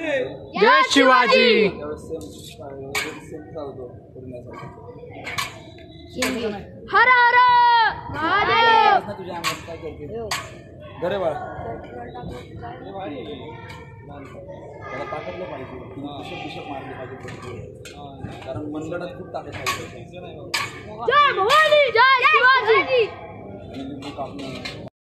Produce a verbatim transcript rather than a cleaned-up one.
जय शिवाजी। हर हर महादेव। तुझ्या अंगात काय करते घरे बाळा त्याला ताकदलं पाहिजे पिशप पिशप मारले पाहिजे कारण मनगटात खूप ताकद पाहिजे। जय भवानी जय शिवाजी।